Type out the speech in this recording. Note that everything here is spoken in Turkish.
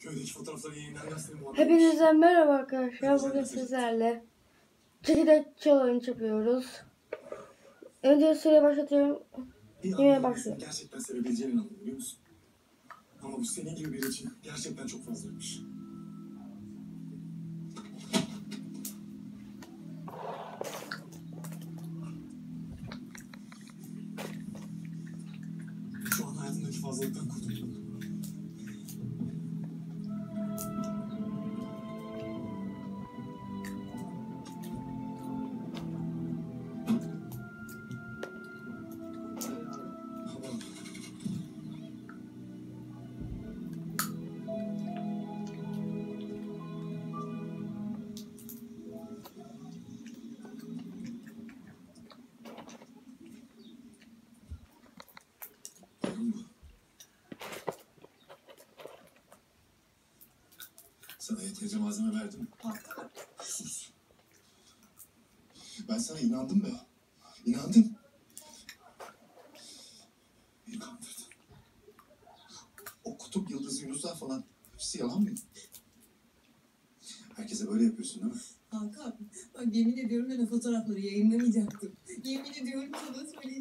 Köydeki fotoğrafları yayınlar gazeteye muhabbet. Hepinize merhaba arkadaşlar. Bugün sizlerle çekirdek challenge yapıyoruz. Önce süreyi başlatıyorum. Yemeğe başlıyorum. Gerçekten sevebileceğine inandım, biliyor musun? Ama bu senin gibi biri için gerçekten çok fazlaymış. Şu an hayatımdaki fazlalıktan kurtuldum. Sana yeterince malzeme verdim. Hakan. Sus. Ben sana inandım be. İnandım. Beni kandırdın. O kutup yıldızı yunuslar falan hepsi yalan mıydı? Herkese böyle yapıyorsun değil mi? Hakan, bak yemin ediyorum ben o fotoğrafları yayınlamayacaktım. Yemin ediyorum sana söyleyeceğim.